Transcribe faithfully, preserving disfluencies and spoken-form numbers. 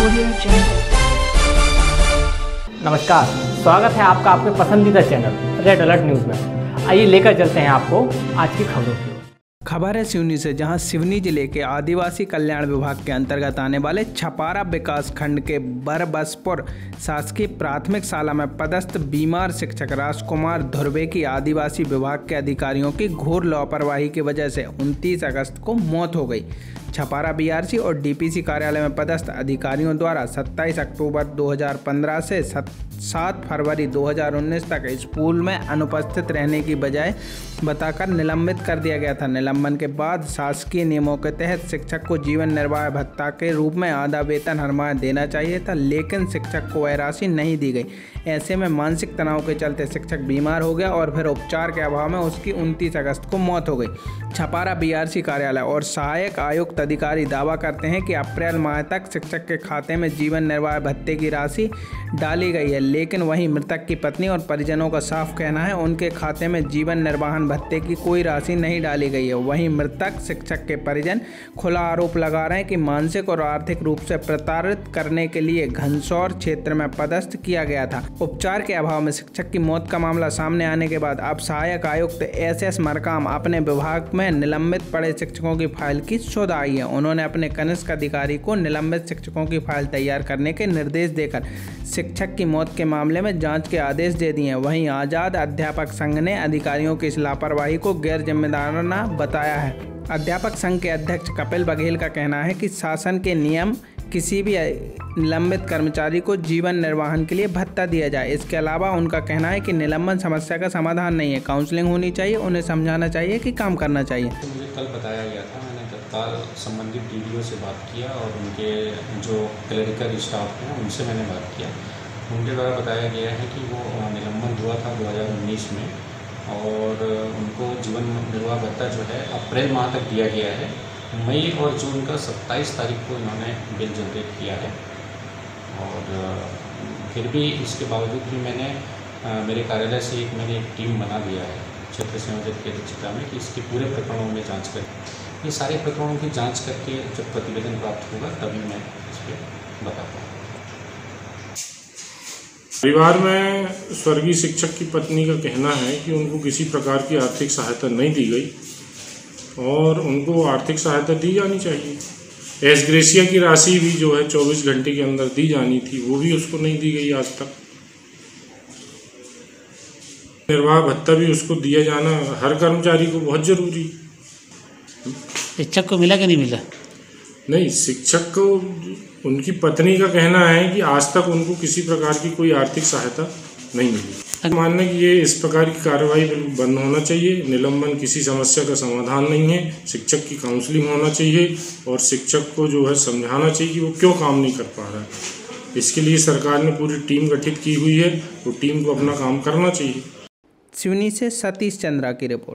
नमस्कार, स्वागत है आपका आपके पसंदीदा चैनल रेड अलर्ट न्यूज़ में। आइए लेकर चलते हैं आपको आज की खबरों की। खबर है सिवनी से, जहां सिवनी जिले के आदिवासी कल्याण विभाग के अंतर्गत आने वाले छपारा विकास खंड के बरबसपुर शासकीय प्राथमिक शाला में पदस्थ बीमार शिक्षक राजकुमार धुर्वे की आदिवासी विभाग के अधिकारियों की घोर लापरवाही की वजह से उनतीस अगस्त को मौत हो गई। छपारा बीआरसी और डीपीसी कार्यालय में पदस्थ अधिकारियों द्वारा सत्ताईस अक्टूबर दो हज़ार पंद्रह से सात फरवरी दो हज़ार उन्नीस तक स्कूल में अनुपस्थित रहने की बजाय बताकर निलंबित कर दिया गया था। निलंबन के बाद शासकीय नियमों के तहत शिक्षक को जीवन निर्वाह भत्ता के रूप में आधा वेतन हर माह देना चाहिए था, लेकिन शिक्षक को वह राशि नहीं दी गई। ऐसे में मानसिक तनाव के चलते शिक्षक बीमार हो गया और फिर उपचार के अभाव में उसकी उनतीस अगस्त को मौत हो गई। छपारा बीआरसी कार्यालय और सहायक आयुक्त अधिकारी दावा करते हैं कि अप्रैल माह तक शिक्षक के खाते में जीवन निर्वाह भत्ते की राशि डाली गई है, लेकिन वहीं मृतक की पत्नी और परिजनों का साफ कहना है उनके खाते में जीवन निर्वाहन भत्ते की कोई राशि नहीं डाली गई है। वहीं मृतक शिक्षक के परिजन खुला आरोप लगा रहे हैं कि मानसिक और आर्थिक रूप से प्रताड़ित करने के लिए घनसौर क्षेत्र में पदस्थ किया गया था। उपचार के अभाव में शिक्षक की मौत का मामला सामने आने के बाद अब सहायक आयुक्त एस एस मरकाम अपने विभाग में निलंबित पड़े शिक्षकों की फाइल की शोध आई है। उन्होंने अपने कनिष्ठ अधिकारी को निलंबित शिक्षकों की फाइल तैयार करने के निर्देश देकर शिक्षक की मौत के मामले में जांच के आदेश दे दिए हैं। वहीं आजाद अध्यापक संघ ने अधिकारियों की इस लापरवाही को गैर जिम्मेदाराना बताया है। अध्यापक संघ के अध्यक्ष कपिल बघेल का कहना है कि शासन के नियम किसी भी निलंबित कर्मचारी को जीवन निर्वाहन के लिए भत्ता दिया जाए। इसके अलावा उनका कहना है कि निलंबन समस्या का समाधान नहीं है, काउंसलिंग होनी चाहिए, उन्हें समझाना चाहिए कि काम करना चाहिए। तो मुझे कल बताया गया था, मैंने तत्काल संबंधित डीडीओ से बात किया और उनके जो क्लरिकल स्टाफ हैं उनसे मैंने बात किया। उनके द्वारा बताया गया है कि वो निलंबन हुआ था दो हज़ार उन्नीस में और उनको जीवन निर्वाह भत्ता जो है अप्रैल माह तक दिया गया है। मई और जून का सत्ताईस तारीख को इन्होंने बिल जनरेट किया है और फिर भी इसके बावजूद भी मैंने मेरे कार्यालय से एक मैंने एक टीम बना दिया है क्षेत्र संयोजक की अध्यक्षता में कि इसके पूरे प्रकरणों में जांच करें। ये सारे प्रकरणों की जांच करके जब प्रतिवेदन प्राप्त होगा तभी मैं इस पर बताता हूँ। परिवार में स्वर्गीय शिक्षक की पत्नी का कहना है कि उनको किसी प्रकार की आर्थिक सहायता नहीं दी गई और उनको आर्थिक सहायता दी जानी चाहिए। एस ग्रेसिया की राशि भी जो है चौबीस घंटे के अंदर दी जानी थी, वो भी उसको नहीं दी गई आज तक। निर्वाह भत्ता भी उसको दिया जाना हर कर्मचारी को बहुत जरूरी। शिक्षक को मिला कि नहीं मिला? नहीं, शिक्षक को उनकी पत्नी का कहना है कि आज तक उनको किसी प्रकार की कोई आर्थिक सहायता नहीं मिली। मानना कि ये इस प्रकार की कार्रवाई बिल्कुल बंद होना चाहिए। निलंबन किसी समस्या का समाधान नहीं है। शिक्षक की काउंसलिंग होना चाहिए और शिक्षक को जो है समझाना चाहिए कि वो क्यों काम नहीं कर पा रहा है। इसके लिए सरकार ने पूरी टीम गठित की हुई है, वो टीम को अपना काम करना चाहिए। सिवनी से सतीश चंद्रा की रिपोर्ट।